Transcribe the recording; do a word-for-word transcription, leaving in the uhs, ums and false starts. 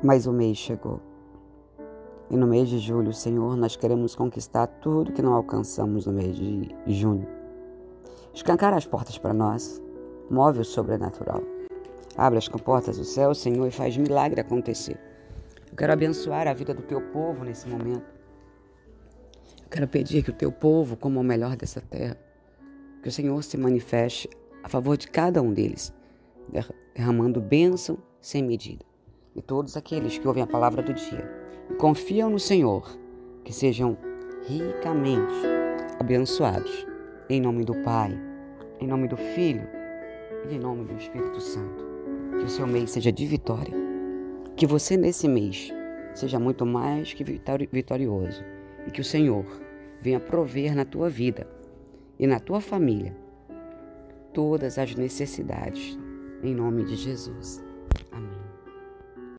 Mais um mês chegou. E no mês de julho, Senhor, nós queremos conquistar tudo que não alcançamos no mês de junho. Escancara as portas para nós. Move o sobrenatural. Abre as comportas do céu, Senhor, e faz milagre acontecer. Eu quero abençoar a vida do teu povo nesse momento. Eu quero pedir que o teu povo coma o melhor dessa terra. Que o Senhor se manifeste a favor de cada um deles, derramando bênção sem medida. E todos aqueles que ouvem a palavra do dia e confiam no Senhor, que sejam ricamente abençoados. Em nome do Pai, em nome do Filho e em nome do Espírito Santo. Que o seu mês seja de vitória. Que você nesse mês seja muito mais que vitorioso. E que o Senhor venha prover na tua vida e na tua família todas as necessidades. Em nome de Jesus. Amém.